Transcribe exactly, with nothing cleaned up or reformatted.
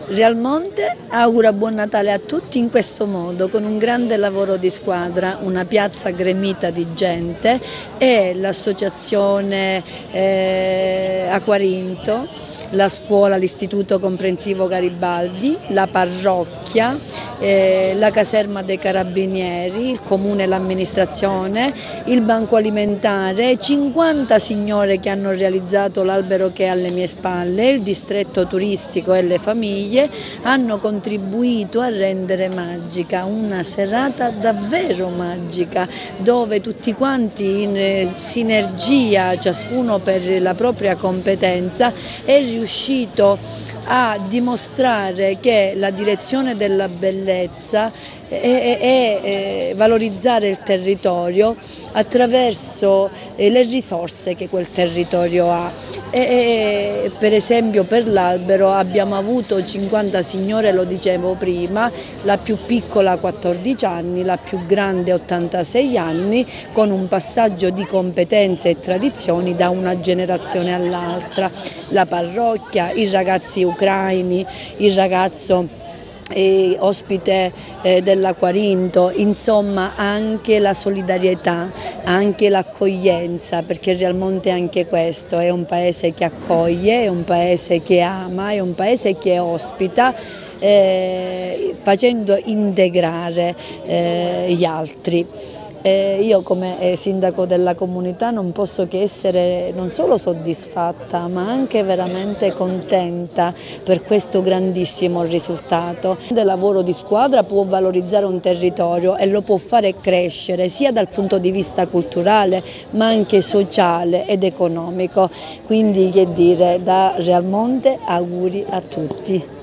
Realmonte augura buon Natale a tutti in questo modo, con un grande lavoro di squadra, una piazza gremita di gente e l'associazione eh, Aquarinto, la scuola, l'istituto comprensivo Garibaldi, la parrocchia, eh, la caserma dei carabinieri, il comune e l'amministrazione, il banco alimentare, cinquanta signore che hanno realizzato l'albero che è alle mie spalle, il distretto turistico e le famiglie hanno contribuito a rendere magica una serata davvero magica, dove tutti quanti in sinergia, ciascuno per la propria competenza, è riuscito a dimostrare che la direzione della bellezza è, è, è valorizzare il territorio attraverso le risorse che quel territorio ha. E, e, per esempio per l'albero abbiamo avuto cinquanta signore, lo dicevo prima, la più piccola quattordici anni, la più grande ottantasei anni, con un passaggio di competenze e tradizioni da una generazione all'altra. La parrocchia, i ragazzi ucraini, il ragazzo E ospite eh, dell'Aquarinto, insomma anche la solidarietà, anche l'accoglienza, perché Realmonte è anche questo, è un paese che accoglie, è un paese che ama, è un paese che ospita, eh, facendo integrare eh, gli altri. Eh, io come eh, sindaco della comunità non posso che essere non solo soddisfatta ma anche veramente contenta per questo grandissimo risultato. Il lavoro di squadra può valorizzare un territorio e lo può fare crescere sia dal punto di vista culturale ma anche sociale ed economico, quindi che dire, da Realmonte auguri a tutti.